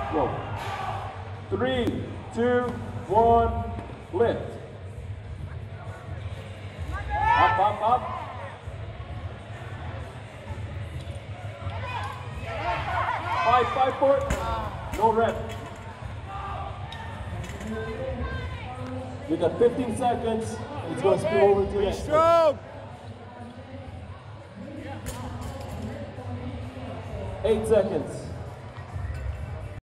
Go. 3, 2, 1, lift. Up, up, up. 5, 4. No rep. You got 15 seconds. It's going to spill over to the next one. 8 seconds.